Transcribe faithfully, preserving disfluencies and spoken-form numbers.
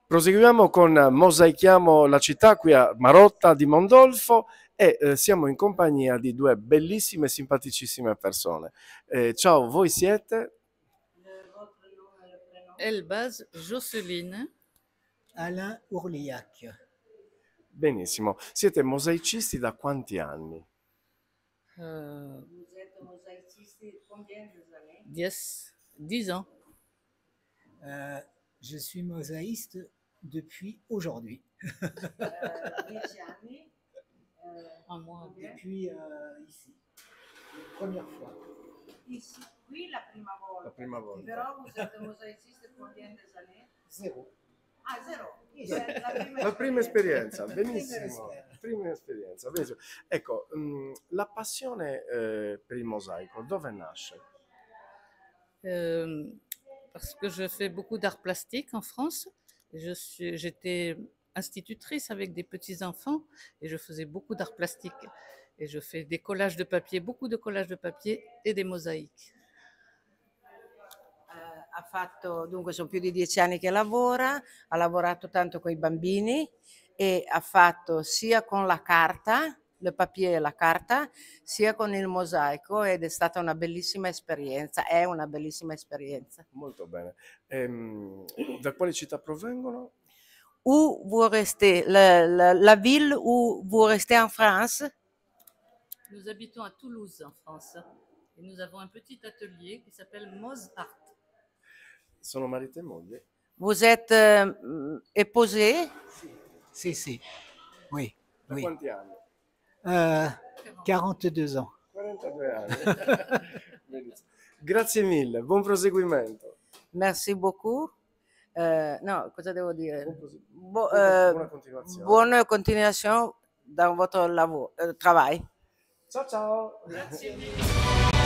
Proseguiamo con Mosaichiamo la città qui a Marotta di Mondolfo e eh, siamo in compagnia di due bellissime e simpaticissime persone. Eh, ciao, voi siete? Elbaz Jocelyne. Alain Ourliac. Benissimo. Siete mosaicisti da quanti anni? Euh, dix, dix ans. Euh, je suis mosaïste depuis aujourd'hui. Un mois. Depuis euh, ici, la première fois. Ici, qui la prima volta. La prima volta. Però vous êtes mosaiciste combien des années? Zéro. Ah, zero. C'est la prima La prima esperienza, Prima benissimo. esperienza. Prima esperienza, benissimo. Ecco, mh, la passione eh, per il mosaico, dove nasce? Euh, parce que je fais beaucoup d'art plastique en France. Je suis, j'étais institutrice avec des petits-enfants et je faisais beaucoup d'art plastique. Et je fais des collages de papier, beaucoup de collages de papier et des mosaïques. Eh, ha fatto, dunque sono più di dieci anni che lavora, ha lavorato tanto con i bambini e ha fatto sia con la carta, le papier e la carta, sia con il mosaico ed è stata una bellissima esperienza, è una bellissima esperienza. Molto bene. Ehm, da quale città provengono? Où vous restez, la, la, la ville où vous restez en France? Nous habitons à Toulouse en France et nous avons un petit atelier qui s'appelle Mos Art. Sono marito e moglie. Vous êtes euh, épousé? Si, si. Oui, Da oui. quanti anni? Euh, quarante-deux ans. quarantadue anni. Benissimo. Grazie mille, buon proseguimento. Merci beaucoup. Euh, no, cosa devo dire? Buon prose- Bo- buona- euh, buona continuazione. Bonne continuation dans votre lavo- euh, travail. Ciao ciao. Grazie mille.